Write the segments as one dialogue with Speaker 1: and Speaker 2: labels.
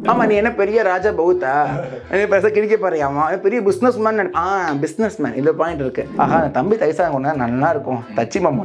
Speaker 1: ஆமா நீ என்ன பெரிய ராஜா பௌத்தா பெருசா கிழிக்க பாருயாமா பெரிய பிசினஸ் மேன் பிசினஸ் மேன் இந்த பாயிண்ட் இருக்கு ஆஹா தம்பி தைசா கொண்டா நல்லா இருக்கும் தச்சி மாமோ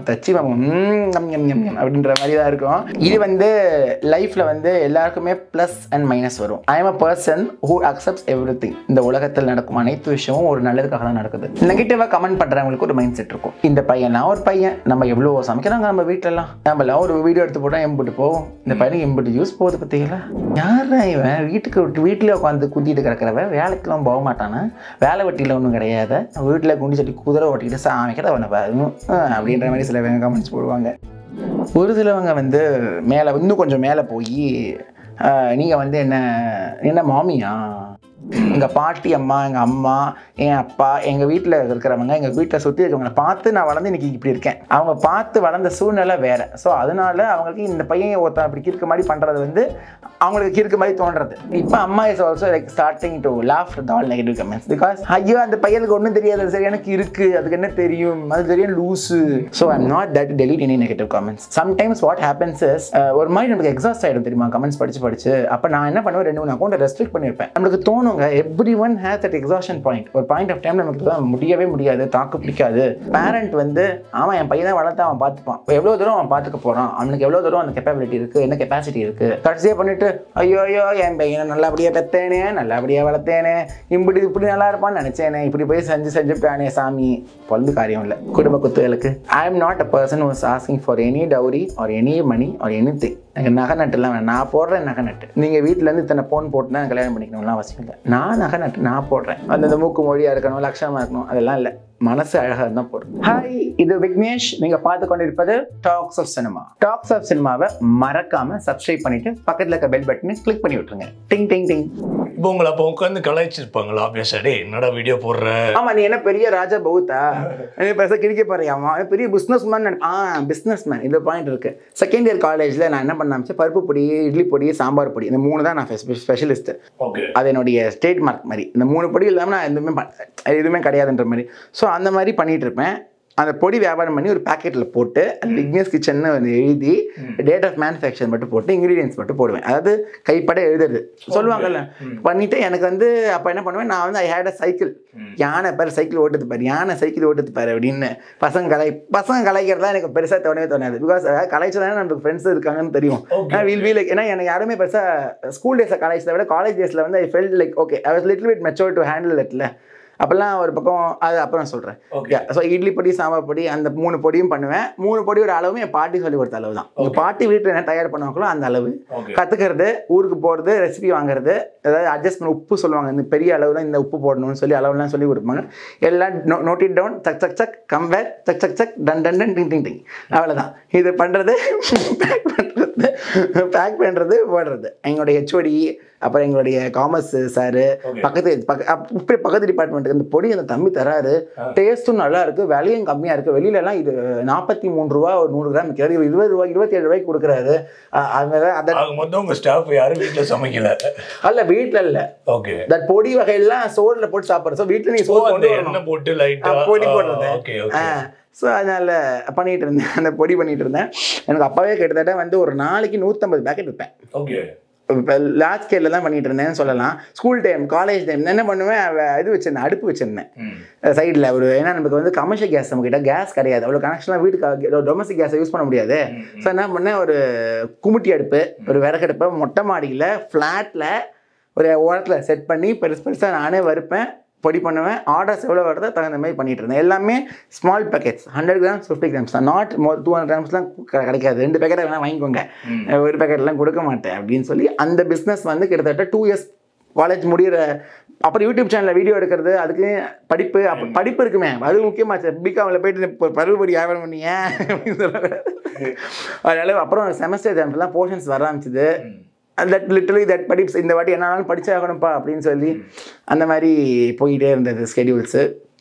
Speaker 1: அப்படின்ற மாதிரி தான் இருக்கும் இது வந்து லைஃப்ல வந்து எல்லாருக்குமே பிளஸ் அண்ட் மைனஸ் வரும் I am a person who accepts everything இந்த உலகத்தில் நடக்கும் அனைத்து விஷயமும் ஒரு நல்லதுக்காக தான் நடக்குது நெகட்டிவா கமெண்ட் பண்றவங்களுக்கு ஒரு மைண்ட் செட் இருக்கும் இந்த பையனா ஒரு பையன் நம்ம எவ்வளவு சமைக்கிறாங்க நம்ம வீட்டுலலாம் நம்மளாம் ஒரு வீடியோ எடுத்து போட்டா எம்பிட்டு போகும் இந்த பையனுக்கு எம்பிட்டு யூஸ் போகுது பார்த்தீங்களா யாரா இவன் வீட்டுக்கு விட்டு வீட்டில் உட்காந்து குந்திட்டு கிடக்கிறவன் வேலைக்கெல்லாம் போக மாட்டானா வேலை வெட்டியில் ஒன்றும் கிடையாது வீட்டில் குண்டி சொல்லி குதிரை ஓட்டிக்கிட்டு சாமிக்கிறத அவனை பாருங்க அப்படின்ற மாதிரி சில பேங்க கமெண்ட்ஸ் போடுவாங்க ஒரு சிலவங்க வந்து மேலே இன்னும் கொஞ்சம் மேலே போய் நீங்கள் வந்து என்ன மாமியா எங்கள் பாட்டி அம்மா எங்கள் அம்மா என் அப்பா எங்கள் வீட்டில் இருக்கிறவங்க எங்கள் வீட்டில் சுற்றி இருக்கிறவங்களை பார்த்து நான் வளர்ந்து இன்னைக்கு இப்படி இருக்கேன் அவங்க பார்த்து வளர்ந்த சூழ்நிலை வேறு ஸோ அதனால அவங்களுக்கு இந்த பையன் ஒருத்தன் அப்படி கிறுக்கு மாதிரி பண்ணுறது வந்து அவங்களுக்கு கிறுக்கு மாதிரி தோன்றது இப்போ அம்மா is also like starting to laugh with all negative comments because ஐயோ அந்த பையனுக்கு ஒன்றும் தெரியாது சரி எனக்கு இருக்குது அதுக்கு என்ன தெரியும் அது தெரியும் loose so I'm not that delete any negative comments sometimes what happens is ஒரு மாதிரி நமக்கு எக்ஸாஸ்ட் ஆகிடும் தெரியுமா கமெண்ட்ஸ் படிச்சு அப்போ நான் என்ன பண்ணுவேன் 2-3 அக்கௌண்ட்டை ரெஸ்ட்ரிக்ட் பண்ணியிருப்பேன் நம்மளுக்கு தோணும் everyone has that exhaustion point ஒரு பாயிண்ட் ஆஃப் டைம் நமக்கு முடியவே முடியாது தாக்கு பிடிக்காது பேரண்ட் வந்து அவன் என் பையனை வளர்த்து அவன் பார்த்துப்பான் எவ்வளோ தூரம் அவன் பார்த்துக்க போகிறான் அவனுக்கு எவ்வளோ தூரம் அந்த கெப்பாபிலிட்டி இருக்குது என்ன கெப்பாசிட்டி இருக்குது கடைசியாக பண்ணிட்டு ஐயோ என் பையனை நல்லபடியாக பெற்றேனே நல்லபடியாக வளர்த்தேனே இப்படி நல்லா இருப்பான்னு நினச்சேனே இப்படி போய் செஞ்சுட்டானே சாமி பொழுது காரியம் இல்லை குடும்ப குத்துகளுக்கு I am not a person who is asking for any dowry or any money or any thing எனக்கு நகை நட்டுலாம் வேணும் நான் போடுறேன் நகை நட்டு நீங்கள் வீட்டிலேருந்து இத்தனை ஃபோன் போட்டுனா கல்யாணம் பண்ணிக்கணும்லாம் அவசியம் இல்லை நான் நகை நட்டு நான் போடுறேன் அந்த மூக்கு மொழியாக இருக்கணும் லட்சணமாக இருக்கணும் அதெல்லாம் இல்லை மனசு அழகாக இருந்தால் போதும் ஹாய் இது விக்னேஷ் நீங்கள் பார்த்து கொண்டிருப்பது டாக்ஸ் ஆஃப் சினிமாவை மறக்காமல் சப்ஸ்கிரைப் பண்ணிவிட்டு பக்கத்தில் இருக்க பெல் பட்டனை கிளிக் பண்ணி விட்டுருங்க டிங் டிங் டிங்
Speaker 2: இப்போ உங்களை அப்போ உட்காந்து கலாய்ச்சிருப்பாங்களா ஆப்வியஸாடே என்னடா வீடியோ போடுற
Speaker 1: ஆமா நீ என்ன பெரிய ராஜா பௌத்தா பெருசாக கிழிக்க பாருயாமா பெரிய பிஸ்னஸ் மேன் இந்த பாயிண்ட் இருக்கு செகண்ட் இயர் காலேஜில் நான் என்ன பண்ண பருப்பு பொடி இட்லி பொடி சாம்பார் பொடி இந்த 3 தான் நான் ஸ்பெஷலிஸ்ட் அது என்னுடைய ஸ்டேட் மார்க் மாதிரி இந்த 3 பொடி இல்லாமல் நான் எதுவுமே கிடையாதுன்ற மாதிரி ஸோ அந்த மாதிரி பண்ணிட்டு இருப்பேன் அந்த பொடி வியாபாரம் பண்ணி ஒரு பேக்கெட்டில் போட்டு விக்னேஷ் கிச்சன்னு எழுதி டேட் ஆஃப் மேனுஃபேக்சர் மட்டும் போட்டு இன்க்ரீடியன்ஸ் மட்டும் போடுவேன் அதாவது கைப்பட எழுதுறது சொல்லுவாங்கல்ல பண்ணிவிட்டு எனக்கு வந்து அப்போ என்ன பண்ணுவேன் நான் வந்து ஐ ஹேட் அ சைக்கிள் யானை பேர் சைக்கிள் ஓட்டுது பாரு யானை சைக்கிள் ஓட்டுது பாரு அப்படின்னு பசங்க கலாய்க்கிறதா எனக்கு பெருசாக தோணாது பிகாஸ் கலாய்ச்சதானே நமக்கு ஃப்ரெண்ட்ஸ் இருக்காங்கன்னு தெரியும் லைக் ஏன்னா எனக்கு யாருமே பெருசாக ஸ்கூல் டேஸில் கலாய்ச்சதை விட காலேஜ் டேஸில் வந்து I felt like okay I was little bit mature to handle இட்ல அப்போல்லாம் ஒரு பக்கம் அது அப்புறம் சொல்கிறேன் ஸோ இட்லி பொடி சாம்பார் பொடி அந்த 3 பொடியும் பண்ணுவேன் 3 பொடியோட அளவும் என் பாட்டி சொல்லி கொடுத்த அளவு தான் உங்கள் பாட்டி வீட்டில் என்ன தயார் பண்ணுவாங்களோ அந்த அளவு கற்றுக்கிறது ஊருக்கு போகிறது ரெசிபி வாங்குறது ஏதாவது அட்ஜஸ்ட்மெண்ட் உப்பு சொல்லுவாங்க இந்த பெரிய அளவு தான் இந்த உப்பு போடணும்னு சொல்லி அளவுலாம் சொல்லி கொடுப்பாங்க எல்லாம் நோட் இட் டவுன் சக் கம்பேர் சக் டன் டிங் டிங் டிங் அவ்வளோதான் இது பண்ணுறது பேக் பண்ணுறது போடுறது எங்களுடைய ஹெச்ஓடி அப்புறம் எங்களுடைய காமர்ஸ் சாரு பக்கத்து டிபார்ட்மெண்ட்டுக்கு இந்த பொடி அந்த தம்பி தராரு டேஸ்ட்டும் நல்லா இருக்கு விலையும் கம்மியா இருக்கு வெளியிலலாம் இது 43 ரூபா ஒரு 100 கிராம் விற்கிறாரு 20 ரூபாய் 27 ரூபாய்க்கு கொடுக்குறாரு அல்ல வீட்டுல இல்ல பொடி வகையெல்லாம் சோறுல போட்டு சாப்பிடுறது வீட்டுல நீ சோறு பொடி போடுறது ஸோ அதனால் பண்ணிகிட்டு இருந்தேன் அந்த பொடி பண்ணிகிட்டு இருந்தேன் எனக்கு அப்போவே கிட்டத்தட்ட வந்து ஒரு நாளைக்கு 150 பேக்கெட் விற்பேன் இப்போ லார்ஜ் ஸ்கேலில் தான் பண்ணிகிட்டு இருந்தேன்னு சொல்லலாம் ஸ்கூல் டைம் காலேஜ் டைம் என்ன பண்ணுவேன் இது வச்சுருந்தேன் அடுப்பு வச்சுருந்தேன் சைடில் ஒரு ஏன்னா நமக்கு வந்து கமர்ஷியல் கேஸ் நம்மக்கிட்ட கேஸ் கிடையாது அவ்வளோ கனெக்ஷன்லாம் வீட்டுக்கு டொமஸ்டிக் கேஸை யூஸ் பண்ண முடியாது ஸோ என்ன பண்ணேன் ஒரு குமுட்டி அடுப்பு ஒரு விறகடுப்பை மொட்டை மாடியில் ஃப்ளாட்டில் ஒரு ஓரத்தில் செட் பண்ணி பெருசாக நானே வறுப்பேன் பொடி பண்ணுவேன் ஆர்டர்ஸ் எவ்வளோ வருதோ தகுந்த மாதிரி பண்ணிட்டு இருந்தேன் எல்லாமே ஸ்மால் பேக்கெட்ஸ் 100 கிராம்ஸ் 50 கிராம்ஸ் தான் நாட் 200 கிராம்ஸ்லாம் கிடைக்காது 2 பேக்கெட் வேணால் வாங்கிக்கோங்க ஒரு பேக்கெட்லாம் கொடுக்க மாட்டேன் அப்படின்னு சொல்லி அந்த பிஸ்னஸ் வந்து கிட்டத்தட்ட 2 இயர்ஸ் காலேஜ் முடிகிற அப்புறம் யூடியூப் சேனலில் வீடியோ எடுக்கிறது அதுக்கு படிப்பு இருக்குமே அது முக்கியமாச்சு பிகாமில் போயிட்டு பருவப்படி வியாபாரம் பண்ணிங்க அப்படின்னு சொல்ல அதனால அப்புறம் செமஸ்டர் எக்ஸாம்ஸ்லாம் போர்ஷன்ஸ் வர ஆரம்பிச்சுது தட் லிட்டரலி தட் படிப்பு இந்த வாட்டி என்னாலும் படிச்சாகணும்ப்பா அப்படின்னு சொல்லி அந்த மாதிரி போயிட்டே இருந்தது schedules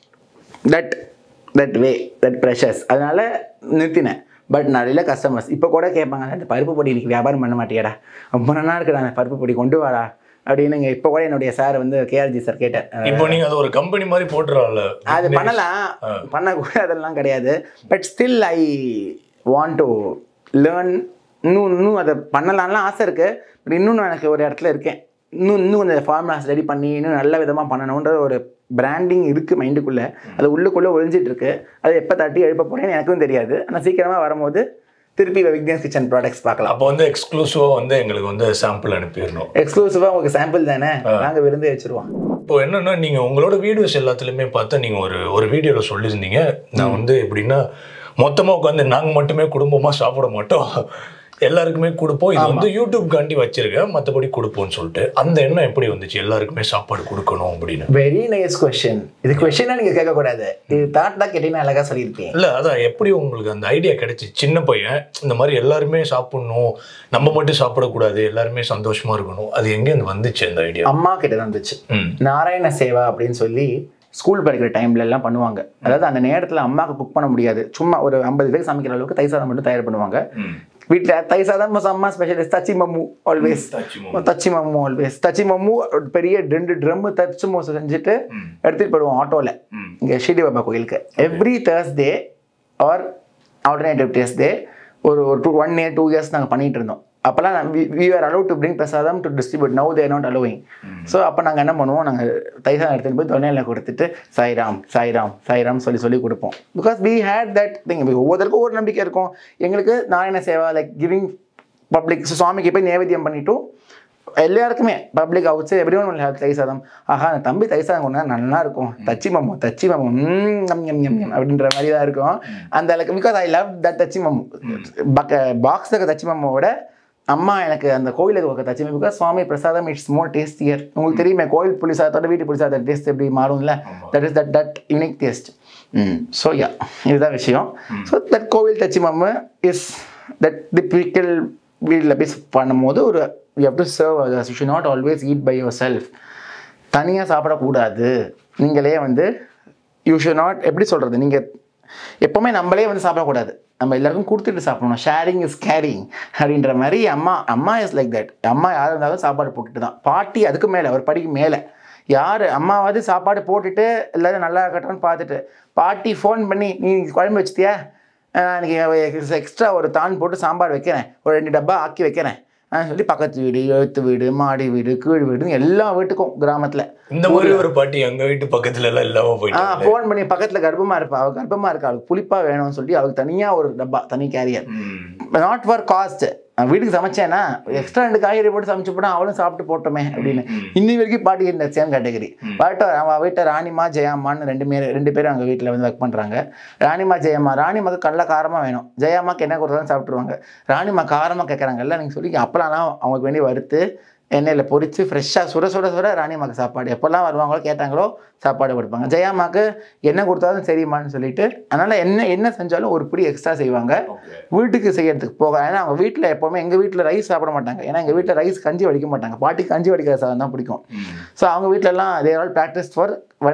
Speaker 1: that way that pressures அதனால் நிறுத்தினேன் பட் நிறைய கஸ்டமர்ஸ் இப்போ கூட கேட்பாங்க அந்த பருப்பு பொடி இன்னைக்கு வியாபாரம் பண்ண மாட்டியாடா ரொம்ப நல்லா இருக்குடா அந்த பருப்பு பொடி கொண்டு வாடா அப்படின்னு இப்போ கூட என்னுடைய சார் வந்து கேஆர்ஜி சார் கேட்டேன்
Speaker 2: இப்போ நீங்கள் அது ஒரு கம்பெனி மாதிரி போட்டுறால
Speaker 1: அது பண்ணலாம் பண்ணக்கூட அதெல்லாம் கிடையாது but still I want to learn இன்னும் அதை பண்ணலாம்லாம் ஆசை இருக்குது பட் இன்னும் எனக்கு ஒரு இடத்துல இருக்கேன் இன்னும் கொஞ்சம் ஃபார்முலாஸ் ரெடி பண்ணி இன்னும் நல்ல விதமாக பண்ணணுன்ற ஒரு பிராண்டிங் இருக்குது மைண்டுக்குள்ளே. அது உள்ளுக்குள்ளே ஒழிஞ்சிட்டு இருக்கு. அது எப்போ தட்டி எழுப்ப போகிறேன்னு எனக்கும் தெரியாது. ஆனால் சீக்கிரமாக வரும்போது திருப்பி விக்னேஷ் கிச்சன் ப்ராடக்ட்ஸ் பார்க்கலாம்.
Speaker 2: அப்போ வந்து எக்ஸ்க்ளூசிவாக வந்து எங்களுக்கு வந்து சாம்பிள் அனுப்பிடணும்.
Speaker 1: எக்ஸ்க்ளூசிவாக உங்களுக்கு சாம்பிள் தானே, நாங்கள் விருந்து வச்சுருவோம்.
Speaker 2: இப்போ என்னன்னா நீங்கள் உங்களோட வீடியோஸ் எல்லாத்துலேயுமே பார்த்தா நீங்கள் ஒரு வீடியோவில் சொல்லியிருந்தீங்க, நான் வந்து எப்படின்னா மொத்தமாக உட்காந்து நாங்கள் மட்டுமே குடும்பமாக சாப்பிட மாட்டோம், எல்லாருக்குமே கொடுப்போம். இது வந்து யூடியூப்காண்டி வச்சிருக்கேன், மற்றபடி கொடுப்போம்னு சொல்லிட்டு அந்த எண்ணம் எப்படி வந்துச்சு எல்லாருக்குமே சாப்பாடு கொடுக்கணும் அப்படின்னு?
Speaker 1: Very nice question. இது கொஸ்டினா நீங்கள் கேட்கக்கூடாது, இது தாட் தான் கேட்டீங்கன்னா அழகாக சொல்லியிருக்கேன்.
Speaker 2: இல்லை அதான் எப்படி உங்களுக்கு அந்த ஐடியா கிடைச்சி? சின்ன பையன் இந்த மாதிரி எல்லாருமே சாப்பிடணும், நம்ம மட்டும் சாப்பிடக்கூடாது, எல்லாருமே சந்தோஷமா இருக்கணும், அது எங்கேருந்து வந்துச்சு அந்த ஐடியா?
Speaker 1: அம்மா கிட்ட தான் வந்துச்சு. நாராயண சேவா அப்படின்னு சொல்லி ஸ்கூல் படிக்கிற டைம்ல எல்லாம் பண்ணுவாங்க. அதாவது அந்த நேரத்தில் அம்மாவுக்கு குக் பண்ண முடியாது, சும்மா ஒரு 50 பேருக்கு சமைக்கிற அளவுக்கு தயிர் சாதம் மட்டும் தயார் பண்ணுவாங்க வீட்டில். தயிர் சாதம் அம்மா ஸ்பெஷலிஸ்ட் தச்சி மம்மு ஆல்வேஸ், தச்சி மம்மு ஆல்வேஸ். தச்சி மம்மு பெரிய 2 ட்ரம்மு தச்சு மோசை செஞ்சுட்டு எடுத்துகிட்டு போயிடுவோம் ஆட்டோவில் இங்கே ஷீடி பாபா கோயிலுக்கு. Every Thursday or alternative Thursday ஒரு 1 year 2 years நாங்கள் பண்ணிகிட்டு இருந்தோம். அப்போல்லாம் we were allowed to bring prasadam to distribute. Now they are not allowing. So அப்போ நாங்கள் என்ன பண்ணுவோம், நாங்கள் தயிர் சாதம் எடுத்துகிட்டு போய் தொன்னையில் கொடுத்துட்டு சாய்ராம் சாய்ராம் சாய்ராம் சொல்லி கொடுப்போம். Because we had that thing. ஒவ்வொருத்தருக்கும் ஒரு நம்பிக்கை இருக்கும். எங்களுக்கு Narayana Seva like giving public. So சுவாமிக்கு போய் நேவேத்தியம் பண்ணிவிட்டு எல்லாருக்குமே public outside every one will have thayir sadam. ஆஹா தம்பி தயிர் சாதம் கொண்டா நல்லா இருக்கும், தச்சி மம்மு அப்படின்ற மாதிரி தான் இருக்கும் அந்த அளவுக்கு. பிகாஸ் ஐ லவ் தட் தச்சி மம்மு. பாக்ஸுக்கு தச்சி மம்மோட அம்மா எனக்கு அந்த கோயிலுக்கு தச்சி மம்மு. பிகாஸ் சுவாமி பிரசாதம் இட்ஸ் மோர் டேஸ்டியர். உங்களுக்கு தெரியுமே கோயில் புளிசாதத்தோட வீட்டு புளிசாத டேஸ்ட் எப்படி மாறும்ல, that is that unique taste. So yeah இதுதான் விஷயம். ஸோ தட் கோவில் தச்சி மம்மு இஸ் தட் டிபிக்கல் வீட்டில் போய் பண்ணும்போது ஒரு you have to serve others. You should not always eat by yourself. தனியாக சாப்பிடக்கூடாது. நீங்களே வந்து யூ ஷுட் நாட், எப்படி சொல்கிறது, நீங்கள் எப்போவுமே நம்மளே வந்து சாப்பிடக்கூடாது, நம்ம எல்லாருக்கும் கொடுத்துட்டு சாப்பிடணும். ஷேரிங் இஸ் கேரிங் அப்படின்ற மாதிரி அம்மா இஸ் லைக் தட். அம்மா யார் இருந்தாலும் சாப்பாடு போட்டுட்டு தான். பாட்டி அதுக்கு மேலே ஒரு படிக்கு மேலே. யார் அம்மாவாவது சாப்பாடு போட்டுட்டு எல்லாரும் நல்லா இருக்கட்டும்னு பார்த்துட்டு, பாட்டி ஃபோன் பண்ணி நீ குழம்பு வச்சுட்டியா, எனக்கு எக்ஸ்ட்ரா ஒரு தான் போட்டு சாம்பார் வைக்கிறேன், ஒரு 2 டப்பா ஆக்கி வைக்கிறேன் சொல்லி பக்கத்து வீடு, எழுத்து வீடு, மாடி வீடு, கீழ் வீடு எல்லா வீட்டுக்கும் கிராமத்தில்
Speaker 2: இந்த மாதிரி ஒரு பாட்டி எங்க வீட்டு பக்கத்துல எல்லாம் இல்லாம போயிட்டு
Speaker 1: ஃபோன் பண்ணி பக்கத்துல கர்ப்பமா இருப்பா, அவள் கர்ப்பமா இருக்கா, அவளுக்கு புளிப்பா வேணும்னு சொல்லி அவளுக்கு தனியா ஒரு டப்பா, தனி கேரியர். Not for cost. நான் வீட்டுக்கு சமைச்சேன்னா எக்ஸ்ட்ரா 2 காய்கறி போட்டு சமைச்சு போட்டா அவளும் சாப்பிட்டு போட்டோமே அப்படின்னு. இன்னி வரைக்கும் பாட்டி இந்த சேம் கேட்டகரி. அவள் வீட்டில் ராணிமா ஜெயாமான்னு 2 பேரும் அங்கே வீட்டில் வந்து ஒர்க் பண்ணுறாங்க. ராணிமா ஜெயம்மா, ராணிமாக்கு கடல காரமாக வேணும், ஜெயாமாக்கு என்ன கொடுத்தாலும் சாப்பிட்ருவாங்க. ராணிமா காரமாக கேட்குறாங்கல்ல நீங்கள் சொல்லி அப்போலாம் அவங்களுக்கு வேண்டி வறுத்து எண்ணெயில் பொரித்து ஃப்ரெஷ்ஷாக சுட ராணிமாக்கு சாப்பாடு எப்போல்லாம் வருவாங்களோ கேட்டாங்களோ சாப்பாடு கொடுப்பாங்க. ஜெயாமாக்கு என்ன கொடுத்தாலும் சரிம்மான்னு சொல்லிட்டு அதனால் என்ன செஞ்சாலும் ஒரு பிடி எக்ஸ்ட்ரா செய்வாங்க வீட்டுக்கு செய்யறதுக்கு போக. ஏன்னா அவங்க வீட்டில் எப்போவுமே எங்கள் வீட்டில் ரைஸ் சாப்பிட மாட்டாங்க. ஏன்னா எங்கள் வீட்டில் ரைஸ் கஞ்சி வடிக்க மாட்டாங்க, பாட்டிக்கு கஞ்சி வடிக்கிற சாதம் தான் பிடிக்கும். ஸோ அவங்க வீட்டிலலாம் அதே ஆல் ப்ராக்டிஸ் ஃபார்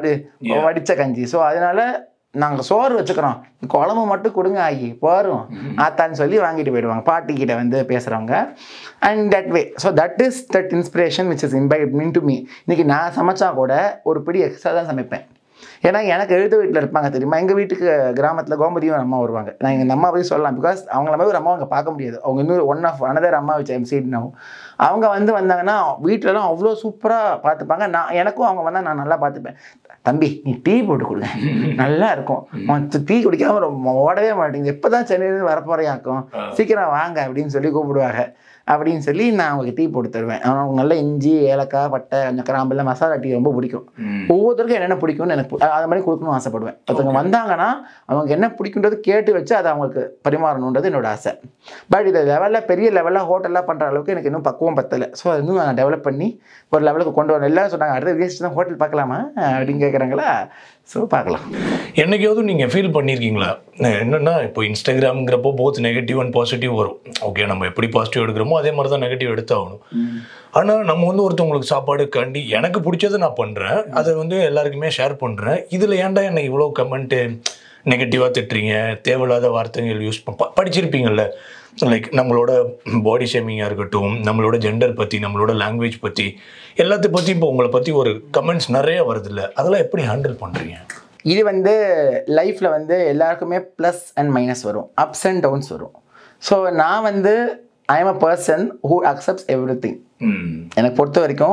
Speaker 1: வடித்த கஞ்சி. ஸோ அதனால் நாங்கள் சோறு வச்சுக்கிறோம், குழம்பு மட்டும் கொடுங்க ஆகி போகிறோம் ஆத்தான்னு சொல்லி வாங்கிட்டு போயிடுவாங்க. பாட்டிக்கிட்ட வந்து பேசுகிறவங்க. And that way so that is that inspiration which is imbibed mean to me. இன்றைக்கி நான் சமைச்சா கூட ஒரு பிடி எக்ஸ்ட்ரா தான் சமைப்பேன். ஏன்னா எனக்கு எழுத வீட்டில் இருப்பாங்க தெரியுமா, எங்கள் வீட்டுக்கு கிராமத்தில் கோமதியும் அம்மா வருவாங்க. நான் எங்கள் அம்மா போய் சொல்லலாம், பிகாஸ் அவங்கள மாதிரி ஒரு அம்மா அங்கே பார்க்க முடியாது. அவங்க இன்னும் ஒன் ஆஃப் அனதர் அம்மா வச்சு எம்சிட்னாவும் அவங்க வந்தாங்கன்னா வீட்டிலலாம் அவ்வளோ சூப்பராக பார்த்துப்பாங்க. எனக்கும் அவங்க வந்தால் நான் நல்லா பார்த்துப்பேன். தம்பி நீ டீ போட்டு கொடுங்க நல்லா இருக்கும், டீ குடிக்காமல் ஓடவே மாட்டேங்குது, எப்போ தான் சென்னையிலேருந்து வரப்போறையாக்கும், சீக்கிரம் வாங்க அப்படின்னு சொல்லி கூப்பிடுவாங்க. அப்படின்னு சொல்லி நான் அவங்களுக்கு டீ போட்டு தருவேன். அவங்க நல்ல இஞ்சி, ஏலக்காய், பட்டை, கொஞ்சம் கிராம்பெல்லாம் மசாலா டீ ரொம்ப பிடிக்கும். ஒவ்வொருத்தருக்கும் என்னென்ன பிடிக்கும்னு எனக்கு அது மாதிரி கொடுக்கணும்னு ஆசைப்படுவேன். ஒருத்தவங்க வந்தாங்கன்னா அவங்க என்ன பிடிக்குன்றது கேட்டு வச்சு அதை அவங்களுக்கு பரிமாறணுன்றது என்னோட ஆசை. பட் இதை லெவலில் பெரிய லெவலில் ஹோட்டலாக பண்ணுற அளவுக்கு எனக்கு இன்னும் பக்குவம் பத்தலை. ஸோ அது இன்னும் நான் டெவலப் பண்ணி ஒரு லெவலுக்கு கொண்டு வரணும். எல்லாரும் சொன்னாங்க அடுத்த வேஸ்ட் தான் ஹோட்டல் பார்க்கலாமா அப்படின்னு கேட்குறாங்களா. ஸோ பார்க்கலாம்.
Speaker 2: என்னைக்காவது நீங்கள் ஃபீல் பண்ணியிருக்கீங்களா, என்னென்னா இப்போ இன்ஸ்டாகிராம்ங்கிறப்போ போத் நெகட்டிவ் அண்ட் பாசிட்டிவ் வரும். ஓகே நம்ம எப்படி பாசிட்டிவ் எடுக்கிறோமோ அதே மாதிரி தான் நெகட்டிவ் எடுத்தாகணும். ஆனால் நம்ம ஒருத்தவங்களுக்கு சாப்பாடு காண்டி எனக்கு பிடிச்சதை நான் பண்ணுறேன், அதை எல்லாருக்குமே ஷேர் பண்ணுறேன். இதில் ஏன்டா என்னை இவ்வளோ கமெண்ட்டு நெகட்டிவாக திட்டுறீங்க, தேவையில்லாத வார்த்தைகள் யூஸ் படிச்சிருப்பீங்கள்ல, லைக் நம்மளோட பாடி ஷேமிங்காக இருக்கட்டும், நம்மளோட ஜெண்டர் பற்றி, நம்மளோட லாங்குவேஜ் பற்றி, எல்லாத்த பற்றி இப்போ உங்களை பற்றி ஒரு கமெண்ட்ஸ் நிறைய வருதுல்ல, அதெல்லாம் எப்படி ஹேண்டில் பண்ணுறீங்க?
Speaker 1: இது லைஃப்பில் எல்லாருக்குமே ப்ளஸ் அண்ட் மைனஸ் வரும், அப்ஸ் அண்ட் டவுன்ஸ் வரும். ஸோ நான் I am a person who accepts every thing. எனக்கு பொறுத்த வரைக்கும்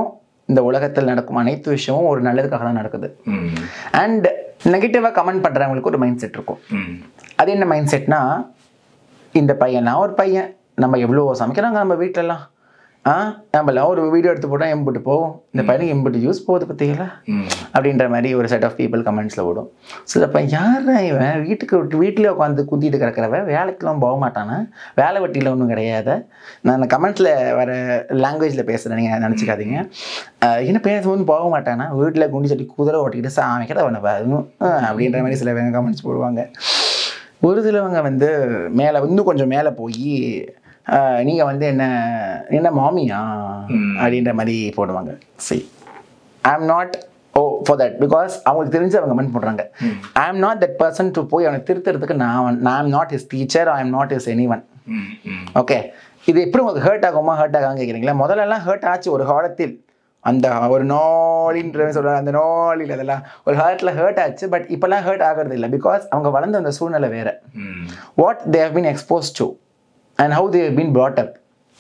Speaker 1: இந்த உலகத்தில் நடக்கும் அனைத்து விஷயமும் ஒரு நல்லதுக்காக தான் நடக்குது. அண்ட் நெகட்டிவாக கமெண்ட் பண்ணுறவங்களுக்கு ஒரு மைண்ட் செட் இருக்கும். அது என்ன மைண்ட் செட்னா, இந்த பையனா ஒரு பையன், நம்ம எவ்வளோ சமைக்கிறாங்க நம்ம வீட்டிலலாம், நம்மளாம் ஒரு வீடியோ எடுத்து போட்டால் எம்பிட்டு போகும், இந்த பையனுக்கு எம்பிட்டு யூஸ் போகுது பார்த்தீங்களா அப்படின்ற மாதிரி ஒரு செட் ஆஃப் பீப்புள் கமெண்ட்ஸில் ஓடும். ஸோ அப்போ யார் இவன் வீட்டில் உட்காந்து குந்திட்டு கிடக்கிறவன் வேலைக்கெல்லாம் போக மாட்டானா, வேலை வெட்டியில் ஒன்றும் கிடையாது. நான் கமெண்ட்ஸில் வர லாங்குவேஜில் பேசுகிறேன், நீங்கள் நினச்சிக்காதீங்க. என்ன பேசும்போது போக மாட்டானா, வீட்டில் குண்டி சட்டி குதிரை ஓட்டிக்கிட்டு சாமிக்கிறத அவனை பாருங்க அப்படின்ற மாதிரி சில பேங்க கமெண்ட்ஸ் போடுவாங்க. ஒரு சிலவங்க வந்து மேலே இன்னும் கொஞ்சம் மேலே போய் நீங்கள் வந்து என்ன மாமியா அப்படின்ற மாதிரி போடுவாங்க. சரி, I am not for that, because அவங்களுக்கு தெரிஞ்சு அவங்க கமெண்ட் பண்ணுறாங்க. I am not that person to போய் அவனை திருத்துறதுக்கு நான் am not his teacher, I am not his any one. Okay, இது எப்படி உங்களுக்கு ஹர்ட் ஆகுமா ஹர்ட் ஆகாமல் கேட்குறீங்களா? முதல்லலாம் ஹர்ட் ஆச்சு ஒரு காலத்தில், அந்த ஒரு நாளின்ற சொல்கிறாங்க, அந்த நாளில் அதெல்லாம் ஒரு ஹர்ட் ஆச்சு. பட் இப்போல்லாம் ஹர்ட் ஆகிறது இல்லை, பிகாஸ் அவங்க வளர்ந்த அந்த சூழ்நிலை வேறு. What they have been expose to and how they have been brought up,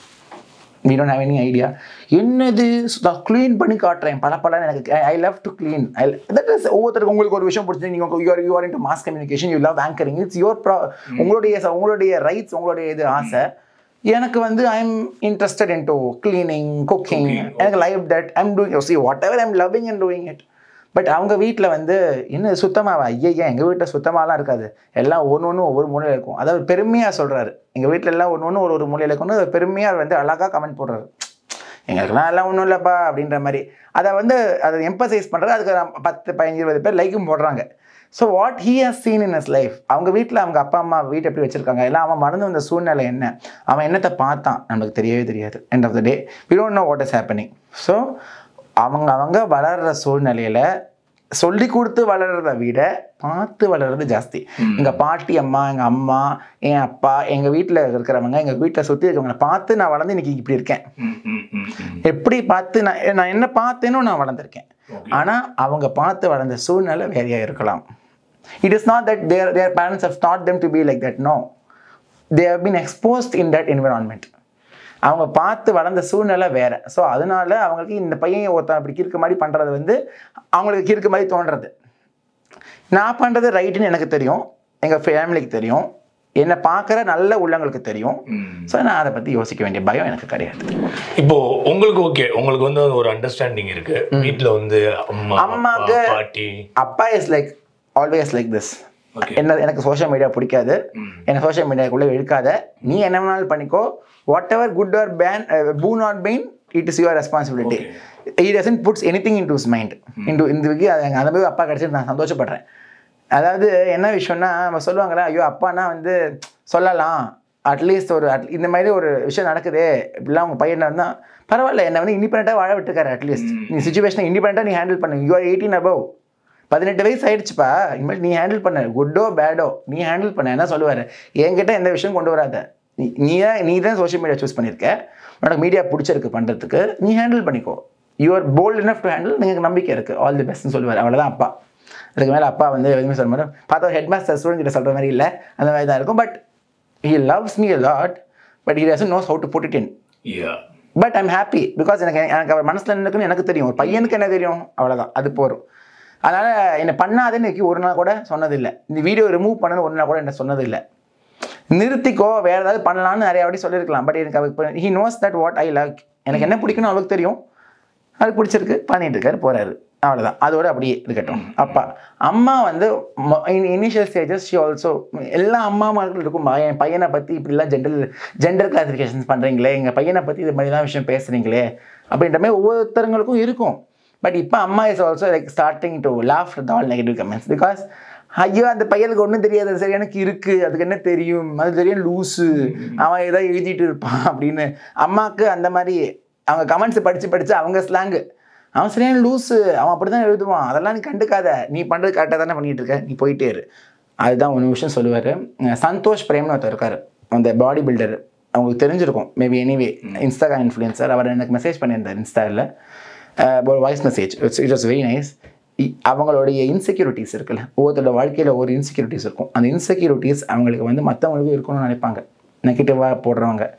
Speaker 1: we don't have any idea. என்னது க்ளீன் பண்ணி காட்டுறேன் பல எனக்கு, I love to clean. That is ஒவ்வொருத்தருக்கு உங்களுக்கு ஒரு விஷயம் பிடிச்சி, நீங்கள் you are into mass communication, you love anchoring, it's your உங்களுடைய ரைட்ஸ், உங்களுடைய இது ஆசை. எனக்கு வந்து I am interested in to cleaning, cooking, எனக்கு live that I am doing, see what ever I am loving and doing it. But அவங்க வீட்டில் வந்து என்ன சுத்தமாக, ஐயா எங்கள் வீட்டில் சுத்தமாகலாம் இருக்காது, எல்லாம் ஒன்று ஒவ்வொரு மூலையில் இருக்கும். அதாவது பெருமையாக சொல்கிறாரு, எங்கள் வீட்டில் எல்லாம் ஒன்று ஒரு மூலையில் இருக்குன்னு பெருமையாக வந்து அழகாக கமெண்ட் போடுறாரு. எங்களுக்குலாம் எல்லாம் ஒன்றும் இல்லைப்பா அப்படின்ற மாதிரி அதை எம்பசைஸ் பண்ணுறது. அதுக்கு 10, 15, 20 பேர் லைக்கும் போடுறாங்க. So what he has seen in his life, அவங்க வீட்டில் அவங்க அப்பா அம்மா வீட்டை எப்படி வச்சுருக்காங்க, எல்லாம் அவன் மறந்து வந்த சூழ்நிலை என்ன, அவன் என்னத்தை பார்த்தான் நமக்கு தெரியவே தெரியாது. End of the day we don't know what is happening. So அவங்க வளர்கிற சூழ்நிலையில் சொல்லி கொடுத்து வளர்றதை விட பார்த்து வளர்றது ஜாஸ்தி. எங்கள் பாட்டி அம்மா, எங்கள் அம்மா, என் அப்பா, எங்கள் வீட்டில் இருக்கிறவங்க, எங்கள் வீட்டில் சுற்றி இருக்கிறவங்களை பார்த்து நான் வளர்ந்து இன்னைக்கு இப்படி இருக்கேன். எப்படி பார்த்து நான் என்ன பார்த்தேனோ நான் வளர்ந்துருக்கேன். ஆனால் அவங்க பார்த்து வளர்ந்த சூழ்நிலை வேறையாக இருக்கலாம். It is not that their parents have taught them to be like that. No, they have been exposed in that environment. அவங்க பார்த்து வளர்ந்த சூழ்நிலை வேறு. ஸோ அதனால அவங்களுக்கு இந்த பையன் ஒருத்தன் அப்படி கிறுக்கு மாதிரி பண்ணுறது வந்து அவங்களுக்கு கிறுக்கு மாதிரி தோன்றது. நான் பண்ணுறது ரைட்டுன்னு எனக்கு தெரியும், எங்கள் ஃபேமிலிக்கு தெரியும், என்னை பார்க்குற நல்ல உள்ளங்களுக்கு தெரியும். ஸோ நான் அதை பற்றி யோசிக்க வேண்டிய பயம் எனக்கு கிடையாது.
Speaker 2: இப்போ உங்களுக்கு ஓகே, உங்களுக்கு வந்து ஒரு அண்டர்ஸ்டாண்டிங் இருக்கு வீட்டில் வந்து அம்மாக்கு பாட்டி
Speaker 1: அப்பா is like always like this. எனக்கு சோஷியல் மீடியா பிடிக்காது, எனக்கு சோஷியல் மீடியாக்குள்ளே இழுக்காத, நீ என்ன வேணாலும் பண்ணிக்கோ, what ever good or boon or bane, it is your responsibility. He doesn't puts anything into his mind. இந்த அந்த மாதிரி அப்பா கிடச்சிட்டு நான் சந்தோஷப்படுறேன். அதாவது என்ன விஷயம்னா, நம்ம சொல்லுவாங்களா, ஐயோ அப்பானா வந்து சொல்லலாம், அட்லீஸ்ட் இந்த மாதிரி ஒரு விஷயம் நடக்குது இப்படிலாம் உங்கள் பையன் இருந்தால் பரவாயில்ல, என்னை வந்து இண்டிபெண்ட்டாக வாழ விட்டுருக்காரு. அட்லீஸ்ட் நீ சுச்சுவேஷனை இண்டிபெண்ட்டாக நீ ஹேண்டில் பண்ணு. யூ ஆர் 18 above, 18 வயசு ஆயிடுச்சுப்பா, இனிமேல் நீ ஹேண்டில் பண்ண, குட்டோ பேடோ நீ ஹேண்டில் பண்ண. என்ன சொல்லுவார், என்கிட்ட எந்த விஷயம் கொண்டு வராத, நீ தான் சோஷியல் மீடியா சூஸ் பண்ணியிருக்க, உனக்கு மீடியா பிடிச்சிருக்கு பண்ணுறதுக்கு, நீ ஹேண்டில் பண்ணிக்கோ, you are bold enough to handle, எனக்கு நம்பிக்கை இருக்குது, ஆல் தி பெஸ்ட்னு சொல்லுவார். அவ்வளோதான் அப்பா. அதுக்கு மேலே அப்பா வந்து எதுவுமே சொல்ல மாட்டேன். பார்த்தா ஹெட் மாஸ்டர் ஸ்டூடெண்ட் கிட்ட சொல்கிற மாதிரி இல்லை, அந்த மாதிரி தான் இருக்கும். But he loves me a lot, but he doesn't know how to put it in. But I'm happy, because எனக்கு அவர் மனசில் என்னக்குன்னு எனக்கு தெரியும், ஒரு பையனுக்கு என்ன தெரியும், அவ்வளோதான், அது போகிறோம். அதனால் என்னை பண்ணாதுன்னு எனக்கு ஒரு நாள் கூட சொன்னதில்லை, இந்த வீடியோ ரிமூவ் பண்ணணும்னு ஒரு நாள் கூட என்ன சொன்னதில்லை. நிறுத்திக்கோ, வேறு ஏதாவது பண்ணலான்னு நிறைய வாட்டி சொல்லியிருக்கலாம். பட் எனக்கு அவருக்கு he knows that what I love, எனக்கு என்ன பிடிக்கணும் அவருக்கு தெரியும், அது பிடிச்சிருக்கு, பண்ணிட்டு இருக்காரு, போகிறாரு, அவ்வளோதான். அதோட அப்படியே இருக்கட்டும். அப்பா அம்மா வந்து இனிஷியல் ஸ்டேஜஸ் ஷி ஆல்சோ, எல்லா அம்மா அம்மாக்கள் இருக்கும், என் பையனை பற்றி இப்படிலாம் ஜெண்டர் கிளாசிஃபிகேஷன்ஸ் பண்ணுறீங்களே, எங்கள் பையனை பற்றி இது மாதிரிலாம் விஷயம் பேசுகிறீங்களே அப்படின்ற மாதிரி ஒவ்வொருத்தருங்களுக்கும் இருக்கும். பட் இப்போ அம்மா is also like starting to laugh with all negative comments. Because ஐயோ அந்த பையனுக்கு ஒன்றும் தெரியாது, சரி எனக்கு இருக்குது, அதுக்கு என்ன தெரியும், அது தெரியும் லூஸு, அவன் ஏதாவது எழுதிட்டு இருப்பான் அப்படின்னு அம்மாவுக்கு அந்த மாதிரி அவங்க கமெண்ட்ஸ் படித்து அவங்க ஸ்லாங்கு, அவன் சரியான லூஸு, அவன் அப்படி தான் எழுதுவான், அதெல்லாம் நீ கண்டுக்காத, நீ பண்ணுறது கரெக்டாக தானே பண்ணிகிட்டு இருக்க, நீ போயிட்டே இரு. அதுதான் ஒரு விஷயம் சொல்லுவார். சந்தோஷ் பிரேம்னு ஒருத்தர் இருக்கார், அந்த பாடி பில்டர், அவங்களுக்கு தெரிஞ்சிருக்கும் மேபி, எனிவே இன்ஸ்டாகிராம் இன்ஃப்ளூயன்சர். அவர் எனக்கு மெசேஜ் பண்ணியிருந்தார் இன்ஸ்டாவில், ஒரு voice message. It was very nice. அவங்களுடைய இன்செக்யூரிட்டிஸ் இருக்குல்ல, ஒவ்வொருத்தரோட வாழ்க்கையில் ஒவ்வொரு இன்செக்யூரிட்டிஸ் இருக்கும். அந்த இன்செக்யூரிட்டிஸ் அவங்களுக்கு வந்து மற்றவங்களுக்கும் இருக்கணும்னு நினைப்பாங்க, நெகட்டிவாக போடுறவங்க.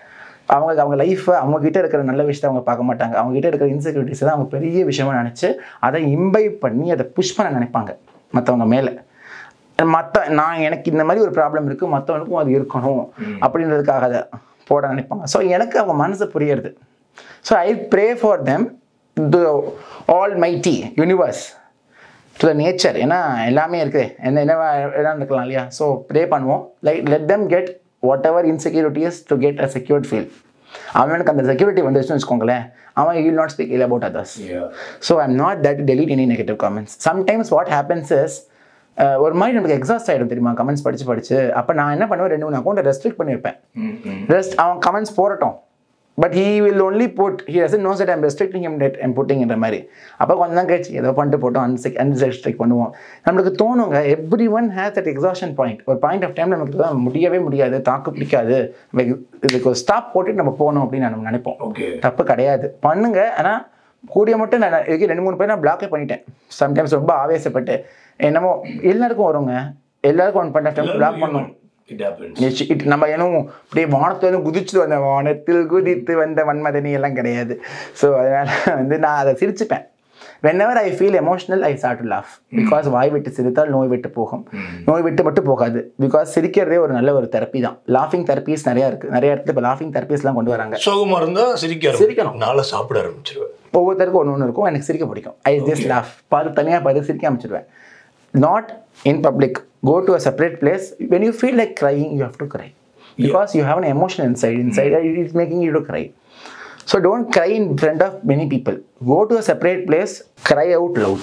Speaker 1: அவங்க லைஃப்பை அவங்ககிட்ட இருக்கிற நல்ல விஷயத்தை அவங்க பார்க்க மாட்டாங்க. அவங்ககிட்ட இருக்கிற இன்செக்யூரிட்டிஸ் தான் அவங்க பெரிய விஷயமா நினச்சி அதை இம்பைப் பண்ணி அதை புஷ் பண்ண நினைப்பாங்க மற்றவங்க மேலே. நான் எனக்கு இந்த மாதிரி ஒரு ப்ராப்ளம் இருக்குது, மற்றவங்களுக்கும் அது இருக்கணும் அப்படின்றதுக்காக அதை போட நினைப்பாங்க. ஸோ எனக்கு அவங்க மனசு புரியுறது. So I pray for them to all mighty universe, to the nature. ஏன்னா எல்லாமே இருக்குது, என்ன இருக்கலாம் இல்லையா? ஸோ ப்ரே பண்ணுவோம், like let them get what ever insecurities to get a secured feel. அவனுக்கு அந்த செக்யூரிட்டி வந்துச்சுன்னு வச்சுக்கோங்களேன், அவன் will not speak ill about others. So I am not that delete any negative comments. Sometimes what happens is ஒரு மாதிரி நமக்கு exhaust ஆகிடும் தெரியுமா கமெண்ட்ஸ் படிச்சு. அப்போ நான் என்ன பண்ணுவேன், 2-3 அக்கௌண்ட்டை ரெஸ்ட்ரிக்ட் பண்ணி வைப்பேன். அவன் கமெண்ட்ஸ் போடட்டும், but he will only put, he doesn't know that I'm restricting him, that I'm putting இந்த மாதிரி. அப்போ கொஞ்சம் தான் கழிச்சு ஏதோ பண்ணிட்டு போட்டோம், அன்ரெஸ்ட்ரிக்ட் பண்ணுவோம். நம்மளுக்கு தோணுங்க, every one has that exhaustion point. ஒரு பாயிண்ட் ஆஃப் டைம் நமக்கு தான் முடியவே முடியாது, தாக்கு பிடிக்காது, இதுக்கு ஒரு ஸ்டாப் போட்டுட்டு நம்ம போகணும் அப்படின்னு நம்ம நினைப்போம். தப்பு கிடையாது, பண்ணுங்க. ஆனால் கூடிய மட்டும் நான் 2-3 பேர் நான் பிளாக்கே பண்ணிட்டேன். சம்டைம்ஸ் ரொம்ப ஆவேசப்பட்டு என்னமோ எல்லாருக்கும் வருங்க, எல்லாருக்கும் one point of time block பண்ணணும். நம்ம ஏனும் அப்படியே வானத்துல குதிச்சுட்டு வந்த வானத்தில் குதித்து வந்த வன்மதனி எல்லாம் கிடையாது. ஸோ அதனால நான் அதை சிரிச்சுப்பேன். whenever I feel emotional I start to laugh, because வாய் விட்டு சிரித்தால் நோய் விட்டு போகும். நோய் விட்டு மட்டும் போகாது, பிகாஸ் சிரிக்கிறதே ஒரு நல்ல ஒரு தெரப்பி தான். லாஃபிங் தெரப்பிஸ் நிறைய இருக்கு, நிறைய இடத்துல இப்போ லாஃபிங் தெரப்பிஸ்லாம் கொண்டு வராங்க.
Speaker 2: சோகமா இருந்தா சிரிக்கணும், நாளை சாப்பிட ஆரம்பிச்சிருவேன்.
Speaker 1: ஒவ்வொருத்தருக்கும் ஒன்று இருக்கும். எனக்கு சிரிக்க பிடிக்கும், ஐ ஜஸ்ட் லாஃப். தனியாக பார்த்து சிரிக்க ஆரம்பிச்சிடுவேன். Not in public. Go to a separate place. When you feel like crying, you have to cry, because you have an emotion inside. It's making you to cry. So don't cry in front of many people. Go to a separate place, cry out loud.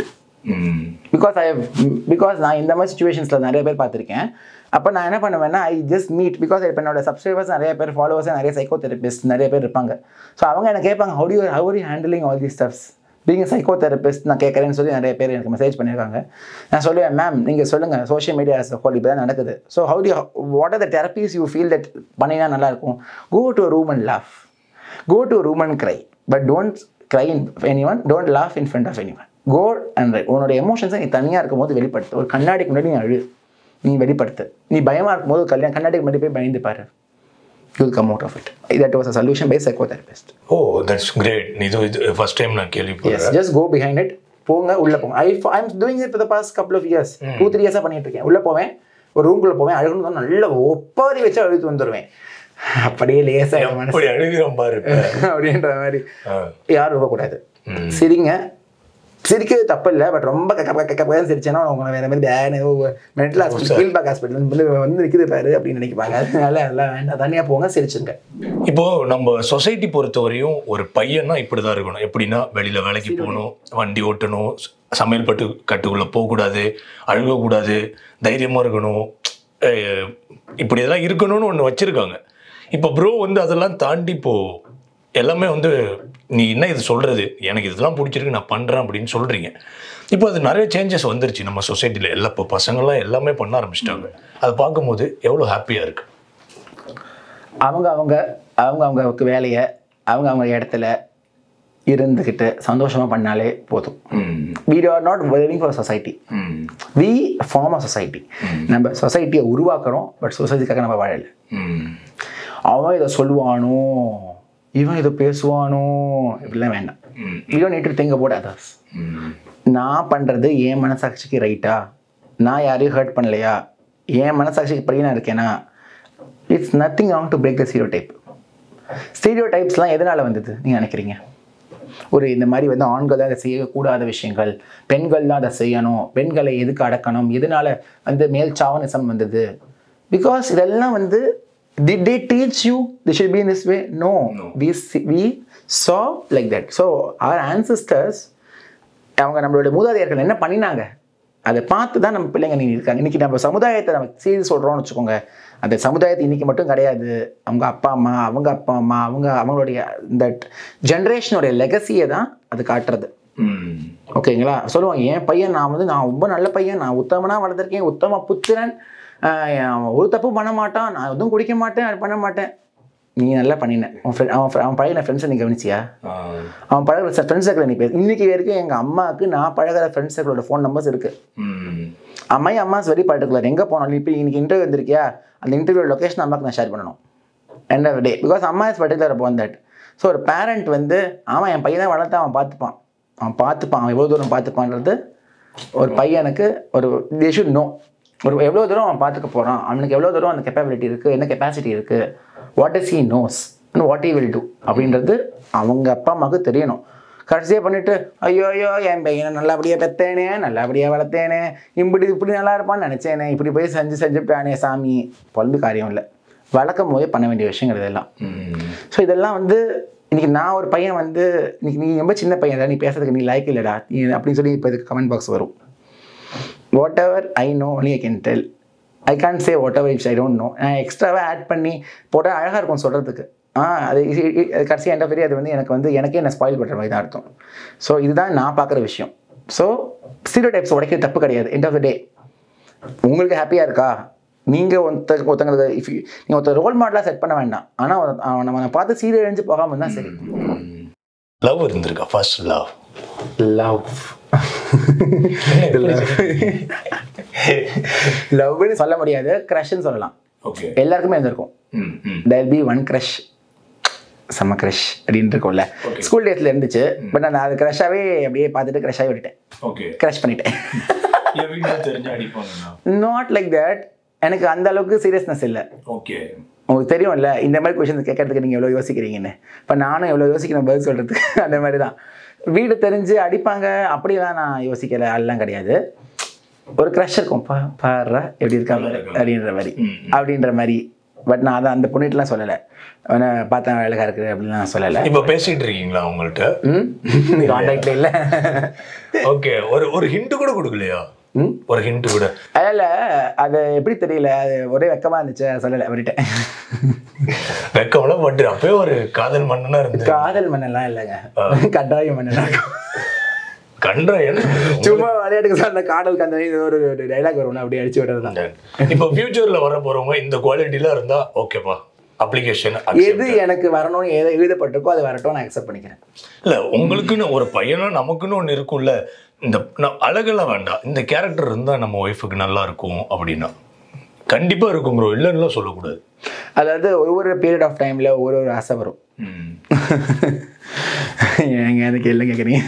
Speaker 1: Because நான் இந்த மாதிரி சிச்சுவேஷன்ஸில் நிறைய பேர் பார்த்துருக்கேன். அப்போ நான் என்ன பண்ணுவேன்னா, ஐ ஜஸ்ட் மீட், பிகாஸ் இப்போ என்னோட சப்ஸ்கிரைபர்ஸ் நிறைய பேர், ஃபாலோவர்ஸ் நிறைய சைக்கோதெரபிஸ்ட் நிறைய பேர் இருப்பாங்க. ஸோ அவங்க என்ன கேட்பாங்க, how are you handling all these stuffs? Being psychotherapist நான் கேட்குறேன்னு சொல்லி நிறைய பேர் எனக்கு மெசேஜ் பண்ணியிருக்காங்க. நான் சொல்லுவேன், மேம் நீங்கள் சொல்லுங்கள், சோஷியல் மீடியா ஹோல் இப்போ தான் நடக்குது. So what are the therapies you feel that பண்ணினா நல்லாயிருக்கும்? Go to a room and laugh, go to a room and cry, but don't cry in anyone, don't laugh in front of anyone. Go and write. உன்னோட எமோஷன்ஸை நீ தனியாக இருக்கும் போது வெளிப்படுத்து. ஒரு கண்ணாடிக்கு முன்னாடி நீ அழு, நீ வெளிப்படுத்து. நீ பயமாக இருக்கும்போது கண்ணாடிக்கு முன்னாடி போய் பயந்து பாரு. You'll come out of it. That was a solution by a psychotherapist.
Speaker 2: Oh, that's great. This first time நான் கேள்விப்பட்டேன்.
Speaker 1: Yes, just go behind it. போங்க, உள்ள போங்க. I'm doing it for the past couple of years. 2-3 years பண்ணிட்டு இருக்கேன். உள்ள போவேன், ஒரு ரூம்குள்ள போவேன், அழுகணும், நல்ல ஒப்பாரி வச்சு அழுது வந்துடுவேன். அப்படியே லேசா
Speaker 2: அப்படி அழுகிறோம் பாரு
Speaker 1: அப்படின்ற மாதிரி. யாரும் இருக்கக்கூடாது. சிரிங்க, சிரிக்கிறது தப்பு இல்லை, பட் ரொம்ப கக்கதான் சிரிச்சேன்னா உங்களை வேற மாதிரி மென்டல் ஹாஸ்பிட்டல், ஃபீல்பேக் ஹாஸ்பிட்டல் வந்து நிற்குது பாரு அப்படின்னு நினைப்பாங்க. அதனால எல்லாம் வேண்டாம், தனியாக போங்க, சிரிச்சுங்க.
Speaker 2: இப்போ நம்ம சொசைட்டி பொறுத்தவரையும் ஒரு பையன்னா இப்படிதான் இருக்கணும். எப்படின்னா வெளியில வேலைக்கு போகணும், வண்டி ஓட்டணும், சமையல் கட்டுக்குள்ள போகக்கூடாது, அழுகக்கூடாது, தைரியமா இருக்கணும், இப்படி இதெல்லாம் இருக்கணும்னு ஒன்று வச்சிருக்காங்க. இப்போ ப்ரோ வந்து அதெல்லாம் தாண்டி இப்போ எல்லாமே வந்து நீ என்ன இது சொல்கிறது, எனக்கு இதெல்லாம் பிடிச்சிருக்கு, நான் பண்ணுறேன் அப்படின்னு சொல்கிறீங்க. இப்போ அது நிறைய சேஞ்சஸ் வந்துருச்சு நம்ம சொசைட்டியில். எல்லாம் இப்போ பசங்கள்லாம் எல்லாமே பண்ண ஆரம்பிச்சிட்டாங்க. அதை பார்க்கும்போது எவ்வளோ ஹாப்பியாக இருக்குது.
Speaker 1: அவங்க வேலையை அவங்க இடத்துல இருந்துக்கிட்டு சந்தோஷமாக பண்ணாலே போதும். We are not living for society. We form a society. நம்ம சொசைட்டியை உருவாக்குறோம், பட் சொசைட்டிக்காக நம்ம வாழலை. அவன் இதை சொல்லுவானோ, இவன் இதை பேசுவானோ, இப்படிலாம் வேண்டாம். We don't need to think about others. நான் பண்ணுறது என் மனசாட்சிக்கு ரைட்டா, நான் யாரையும் ஹர்ட் பண்ணலையா, என் மனசாட்சிக்கு படி நான் இருக்கேனா, it's nothing wrong to break the stereotype. ஸ்டீரியோடைப்ஸ்லாம் எதனால் வந்தது நீங்கள் நினைக்கிறீங்க? ஒரு இந்த மாதிரி வந்து ஆண்கள் தான் அதை செய்யக்கூடாத விஷயங்கள், பெண்கள் தான் அதை செய்யணும், பெண்களை எதுக்கு அடக்கணும், எதனால வந்து மேல் சாவனிசம் வந்தது? பிகாஸ் இதெல்லாம் வந்து did they teach you they should be in this way? No. We saw like that. So our ancestors, அவங்க நம்மளோட மூதாதையர்கள் என்ன பண்ணினாங்க அதை பார்த்து தான் நம்ம பிள்ளைங்க இருக்காங்க. இன்னைக்கு நம்ம சமுதாயத்தை நம்ம செய்தி சொல்கிறோம்னு வச்சுக்கோங்க, அந்த சமுதாயத்தை இன்னைக்கு மட்டும் கிடையாது, அவங்க அப்பா அம்மா அவங்களுடைய இந்த ஜென்ரேஷனுடைய லெகசியை தான் அது காட்டுறது. ஓகேங்களா? சொல்லுவாங்க, என் பையன் நான் ரொம்ப நல்ல பையன், நான் உத்தமனா வளர்ந்துருக்கேன், உத்தம புத்திரன், ஒரு தப்பு பண்ண மாட்டான், நான் எதுவும் குடிக்க மாட்டேன், அது பண்ண மாட்டேன். நீ நல்லா பண்ணினேன். அவன் பழகின ஃப்ரெண்ட்ஸை நீ கவனிச்சியா? அவன் பழகிற ஃப்ரெண்ட்ஸ் சர்க்கிள் நீ பேச. இன்னைக்கு வரைக்கும் எங்கள் அம்மாவுக்கு நான் பழகிற ஃப்ரெண்ட்ஸ் சர்க்கிளோட ஃபோன் நம்பர்ஸ் இருக்கு. அம்மாஸ் வெரி பர்டிகுலர். எங்கே போனாலும் இப்போ இன்னைக்கு இன்டர்வியூ வந்திருக்கியா, அந்த இன்டர்வியூ லொக்கேஷன் அம்மாவுக்கு நான் ஷேர் பண்ணணும். எண்ட் ஆஃப் டே பிகாஸ் அம்மா is particular upon that. So ஒரு பேரண்ட் வந்து ஆமாம் என் பையனை வளர்த்து அவன் பார்த்துப்பான் அவன் எவ்வளோ தூரம் பார்த்துப்பான்றது ஒரு பையனுக்கு ஒரு தே ஷுட் நோ. ஒரு எவ்வளோ தூரம் அவன் பார்த்துக்க போகிறான், அவனுக்கு எவ்வளோ தூரம் அந்த கெப்பாபிலிட்டி இருக்குது, என்ன கெப்பாசிட்டி இருக்குது, what is he knows and what he will do அப்படின்றது அவங்க அப்பா அம்மாவுக்கு தெரியணும். கடைசியாக பண்ணிவிட்டு ஐயோ என் பையனை நல்லபடியாக பெற்றேனே, நல்லபடியாக வளர்த்தேனே, இப்படி நல்லா இருப்பான்னு நினச்சேனே, இப்படி போய் செஞ்சுட்டானே சாமி, பொழுது காரியம் இல்லை. வளர்க்கும் போதே பண்ண வேண்டிய விஷயங்கள் இதெல்லாம். ஸோ இதெல்லாம் வந்து இன்றைக்கி நான் ஒரு பையன் வந்து இன்றைக்கி நீ ரொம்ப சின்ன பையன் தான், நீ பேசுறதுக்கு நீ லைக் இல்லைடா நீ அப்படின்னு சொல்லி இப்போ இதுக்கு கமெண்ட் பாக்ஸ் வரும். What ever I know only I can tell, I can't say whatever it's I don't know. நான் எக்ஸ்ட்ராவாக ஆட் பண்ணி போட்டால் அழகாக இருக்கும் சொல்கிறதுக்கு. அது கடைசி எண்ட் ஆஃப் தி டே அது வந்து எனக்கே என்ன ஸ்பாயில் பண்ணுற மாதிரி தான் அர்த்தம். ஸோ இதுதான் நான் பார்க்குற விஷயம். ஸோ ஸ்டீரியோடைப்ஸ் உடைக்கிறது தப்பு கிடையாது. எண்ட் ஆஃப் தி டே உங்களுக்கு ஹாப்பியாக இருக்கா, நீங்கள் ஒருத்தங்களுக்கு நீங்கள் ஒருத்தர் ரோல் மாடலாக செட் பண்ண வேண்டாம், ஆனால் அவனை பார்த்து சீரியல் எழுந்து போகாமல் இருந்தால் சரி.
Speaker 2: லவ் இருந்திருக்கா? ஃபர்ஸ்ட் லவ்
Speaker 1: லவ்னு சொல்ல முடியாது, க்ரஷ்ன்னு சொல்லலாம்.
Speaker 2: ஓகே,
Speaker 1: எல்லாருக்குமே இருந்திருக்கும். There will be one crush, செம்ம க்ரஷ் அப்படின்னு இருக்கும்ல. ஸ்கூல் டேஸ்ல இருந்துச்சு, பட் நான் அது க்ரஷ்ஷாகவே அப்படியே பார்த்துட்டு க்ரஷ்ஷாகவே விட்டுட்டேன்.
Speaker 2: ஓகே,
Speaker 1: க்ரஷ் பண்ணிட்டேன். நாட் லைக் தட், எனக்கு அந்த அளவுக்கு சீரியஸ்னஸ் இல்லை.
Speaker 2: ஓகே,
Speaker 1: உங்களுக்கு தெரியும்ல இந்த மாதிரி கொஷின்ஸ் கேட்கறதுக்கு நீங்கள் எவ்வளோ யோசிக்கிறீங்கன்னு. இப்போ நானும் எவ்வளோ யோசிக்கணும் பதில் சொல்கிறதுக்கு. அந்த மாதிரி தான் வீடு தெரிஞ்சு அடிப்பாங்க அப்படிலாம் நான் யோசிக்கலை, அதெல்லாம் கிடையாது. ஒரு க்ரஷ் இருக்கும், பாடுறா எப்படி இருக்காங்க அப்படின்ற மாதிரி. பட் நான் அதை அந்த பொண்ணுகிட்டலாம் சொல்லலை, பார்த்தா அழகா இருக்குது அப்படின்லாம் சொல்லலை.
Speaker 2: இப்போ பேசிட்டு இருக்கீங்களா உங்கள்கிட்ட?
Speaker 1: கான்டாக்ட்ல இல்லை.
Speaker 2: ஓகே, ஒரு ஹிண்ட் கூட கொடுக்கலையா? ஒரு ஹிண்ட் கூட?
Speaker 1: அதில் அது எப்படி தெரியல, அது ஒரே வெக்கமாக இருந்துச்சு, சொல்லலை அவர்கிட்ட.
Speaker 2: வெக்கம்லாம் பட்டு அப்பவே ஒரு காதல் மன்னனா இருந்து.
Speaker 1: காதல் மன்னெல்லாம் இல்லைங்க, கட்டாய மன்னனா.
Speaker 2: கண்டாயம்
Speaker 1: சும்மா விளையாட்டுக்கு சார் அந்த காடலுக்கு அந்த ஒரு டைலாக் வரும், அப்படி அடிச்சு விடுறது தான்.
Speaker 2: இப்போ ஃபியூச்சர்ல வர போறவங்க இந்த குவாலிட்டில இருந்தா ஓகேப்பா, அப்ளிகேஷன்
Speaker 1: எது எனக்கு வரணும்னு எதை எழுதப்பட்டிருக்கோ அது வரட்டும், நான் அக்செப்ட் பண்ணிக்கிறேன்.
Speaker 2: இல்ல உங்களுக்குன்னு ஒரு பையனா நமக்குன்னு ஒன்று இருக்கும்ல, இந்த அழகெல்லாம் வேண்டாம், இந்த கேரக்டர் இருந்தா நம்ம ஒய்ஃபுக்கு நல்லா இருக்கும் அப்படின்னா கண்டிப்பா இருக்கும் ப்ரோ, இல்லைன்னு சொல்லக்கூடாது.
Speaker 1: அதாவது ஒவ்வொரு பீரியட் ஆஃப் டைம்ல ஒரு ஆசை வரும். ஏங்க அதுக்கு எல்லாம் கேட்குறீங்க?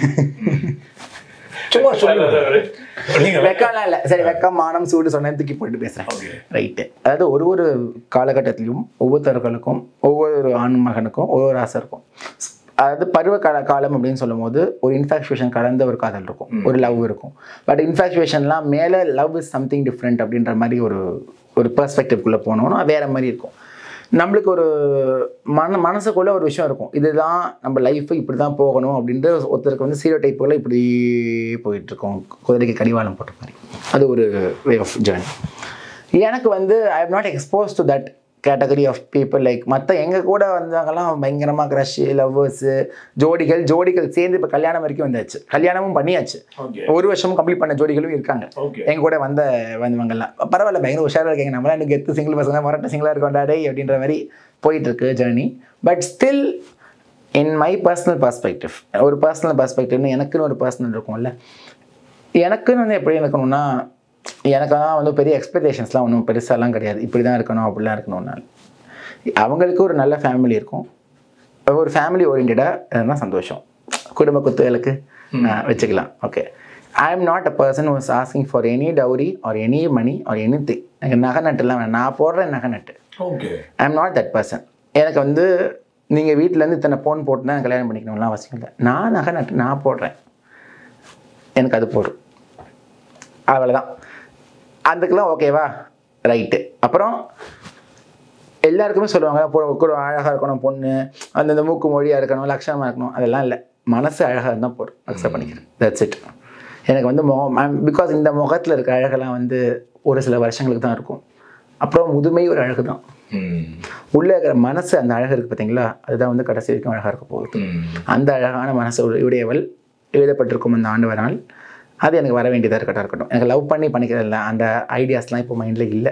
Speaker 2: சும்மா சொல்லுங்க. நீங்க
Speaker 1: வெக்கலாம் இல்லை, சரி வெக்கம் மானம் சூடு சொன்ன தூக்கி போட்டு பேசுறேன். ரைட்டு. அதாவது ஒரு காலகட்டத்திலையும் ஒவ்வொருத்தர்களுக்கும் ஒவ்வொரு ஆண் மகனுக்கும் ஒவ்வொரு ஆசை இருக்கும். அதாவது பருவ காலம் அப்படின்னு சொல்லும் போது ஒரு இன்ஃபாக்சுவேஷன் கலந்த ஒரு காதல் இருக்கும், ஒரு லவ் இருக்கும். பட் இன்ஃபாக்சுவேஷன்லாம் மேலே லவ் இஸ் சம்திங் டிஃப்ரெண்ட் அப்படின்ற மாதிரி ஒரு பெர்ஸ்பெக்டிவ்குள்ளே போனோம்னா வேற மாதிரி இருக்கும். நம்மளுக்கு ஒரு மனசுக்குள்ளே ஒரு விஷயம் இருக்கும், இதுதான் நம்ம லைஃபு இப்படி தான் போகணும் அப்படின்ற ஒருத்தருக்கு வந்து ஸ்டீரியோ டைப்புகளை இப்படி போயிட்டுருக்கோம், குதிரைக்கு கடிவாளம் போட்ட மாதிரி. அது ஒரு வே ஆஃப் ஜேர்னி. எனக்கு வந்து I am not expose to that category of people. Like மற்ற எங்கள் கூட வந்தவங்கலாம் பயங்கரமாக க்ரஷ்ஷு, லவ்வர்ஸு, ஜோடிகள் சேர்ந்து இப்போ கல்யாணம் வரைக்கும் வந்தாச்சு, கல்யாணமும் பண்ணியாச்சு, ஒரு வருஷமும் கம்ப்ளீட் பண்ண ஜோடிகளும் இருக்காங்க எங்கள் கூட வந்தவங்கலாம். பரவாயில்ல, பயங்கர உஷாராக இருக்காங்க, நம்மளாம் எனக்கு கெத்து சிங்கிள் பசங்க மொரட்ட சிங்கிளாக இருக்கோண்டாடே அப்படின்ற மாதிரி போயிட்டுருக்கு journey. But still in my personal perspective, ஒரு பர்சனல் பர்ஸ்பெக்டிவ்னு எனக்குன்னு ஒரு பர்சனல் இருக்கும்ல, எனக்குன்னு வந்து எப்படி இருக்கணும்னா, எனக்கு தான் வந்து பெரிய எக்ஸ்பெக்டேஷன்ஸ்லாம் ஒன்றும் பெருசாலாம் கிடையாது, இப்படி தான் இருக்கணும் அப்படிலாம் இருக்கணும்னால. அவங்களுக்கு ஒரு நல்ல ஃபேமிலி இருக்கும், ஒரு ஃபேமிலி ஓரியன்டாக இருந்தால் சந்தோஷம், குடும்ப குத்துகளுக்கு வச்சுக்கலாம். Okay, I am not a person who is asking for any dowry or any money or any thing. எனக்கு நகை நட்டுலாம் வேணும், நான் போடுறேன் நகை நட்டு.
Speaker 2: Okay,
Speaker 1: I am not that person. எனக்கு வந்து நீங்கள் வீட்டிலேருந்து இத்தனை ஃபோன் போட்டு தான் கல்யாணம் பண்ணிக்கணும்லாம் அவசியம் இல்லை. நான் நகை நட்டு நான் போடுறேன், எனக்கு அது போடும், அவ்வளோதான். அதுக்கெல்லாம் ஓகேவா? ரைட்டு. அப்புறம் எல்லாருக்குமே சொல்லுவாங்க கூட அழகாக இருக்கணும் பொண்ணு, அந்தந்த மூக்கு மொழியாக இருக்கணும், லட்சணமாக இருக்கணும், அதெல்லாம் இல்லை. மனசு அழகாக இருந்தால் போதும், அக்செப்ட் பண்ணிக்கிறேன், தட்ஸ் இட். எனக்கு வந்து பிகாஸ் இந்த முகத்தில் இருக்க அழகெல்லாம் வந்து ஒரு சில வருஷங்களுக்கு தான் இருக்கும், அப்புறம் முதுமை ஒரு அழகு தான். உள்ளே இருக்கிற மனசு அந்த அழகு இருக்குது பார்த்தீங்களா, அதுதான் வந்து கடைசி வரைக்கும் அழகாக இருக்க போகுது. அந்த அழகான மனசு உடையவள் எழுதப்பட்டிருக்கும் அந்த ஆண்டு வரால், அது எனக்கு வர வேண்டியதாக இருக்கட்டும். எனக்கு லவ் பண்ணிக்கிறது இல்லை, அந்த ஐடியாஸ்லாம் இப்போ மைண்டில் இல்லை.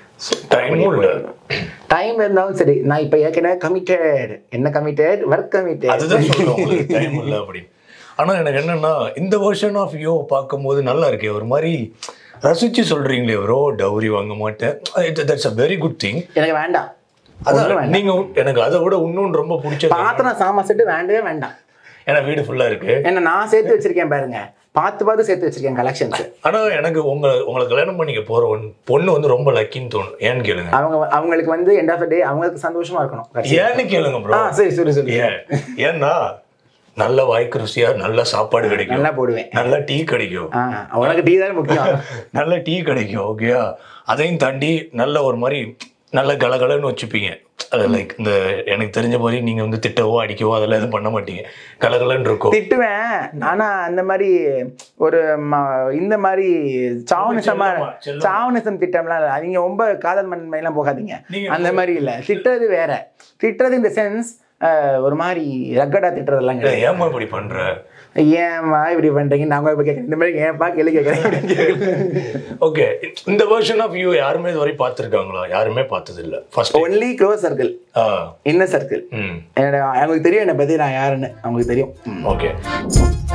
Speaker 1: டைம் இருந்தாலும் சரி, நான் இப்போ ஏற்கனவே கமிட்டட், என்ன கமிட்டட், ஒர்க் கமிட்டட்,
Speaker 2: அதுதான் சொல்லுவேன் டைம் இல்லை அப்படின்னு. ஆனால் எனக்கு என்னன்னா, இந்த வெர்ஷன் ஆஃப் யோ பார்க்கும்போது நல்லா இருக்கே, ஒரு மாதிரி ரசிச்சு சொல்றீங்களே ப்ரோ, டவுரி வாங்க மாட்டேன், that's a very good thing.
Speaker 1: எனக்கு வேண்டாம்,
Speaker 2: அதான் நீங்க எனக்கு அதை விட இன்னொன்று ரொம்ப பிடிச்ச
Speaker 1: பாத்திரம் சாமான் செட்டு வேண்டவே வேண்டாம்.
Speaker 2: ஏன்னா வீடு ஃபுல்லா இருக்கு.
Speaker 1: என்ன நான் சேர்த்து வச்சிருக்கேன் பாருங்க, பார்த்து சேர்த்து வச்சிருக்கேன் கலெக்ஷன்ஸ்.
Speaker 2: ஆனா எனக்கு உங்களை கல்யாணம் பண்ணிக்க போற பொண்ணு வந்து ரொம்ப லக்கின்னு தோணும். ஏன்னு கேளுங்க,
Speaker 1: அவங்களுக்கு வந்து எண்ட் ஆஃப் த டே அவங்களுக்கு சந்தோஷமா இருக்கணும்.
Speaker 2: ஏன்னு கேளுங்க ப்ரோ.
Speaker 1: சரி.
Speaker 2: ஏன்னா நல்ல வாய்க்கு ருசியா நல்ல சாப்பாடு கிடைக்கும், நல்லா போடுவேன், நல்ல டீ கிடைக்கும்.
Speaker 1: உனக்கு டீ தான் முக்கியம்.
Speaker 2: நல்ல டீ கிடைக்கும். ஓகேயா, அதையும் தாண்டி நல்ல ஒரு மாதிரி நல்ல கலகலன்னு வச்சுப்பீங்க. அது லைக் இந்த எனக்கு தெரிஞ்ச மாதிரி நீங்க வந்து திட்டவோ அடிக்கவோ அதெல்லாம் எதுவும் பண்ண மாட்டீங்க, கலகலன்னு இருக்கும்.
Speaker 1: திட்டுவேன், ஆனா அந்த மாதிரி ஒரு இந்த மாதிரி சாவனிசம் திட்டம்லாம் இல்லை. நீங்க ரொம்ப காதல் மண்மையெல்லாம் போகாதீங்க, அந்த மாதிரி இல்லை. திட்டுறது வேற, திட்டுறது இந்த சென்ஸ் ஒரு மாதிரி ரக்கடா திட்டுறதெல்லாம் கிடையாது.
Speaker 2: ஏமா இப்படி பண்ற,
Speaker 1: ஏமா இப்படி பண்றீங்க, நாங்க இப்ப கேட்கறேன் இந்த மாதிரி ஏன்பா கேள்வி கேட்கறேன்.
Speaker 2: ஓகே, இந்த வெர்ஷன் ஆஃப் யூ யாருமே இதுவரை பார்த்துருக்காங்களா? யாருமே பார்த்தது இல்லை. First
Speaker 1: only close circle, inner circle. அவங்களுக்கு தெரியும் என்னை பத்தி நான் யாருன்னு அவங்களுக்கு தெரியும்.
Speaker 2: ஓகே.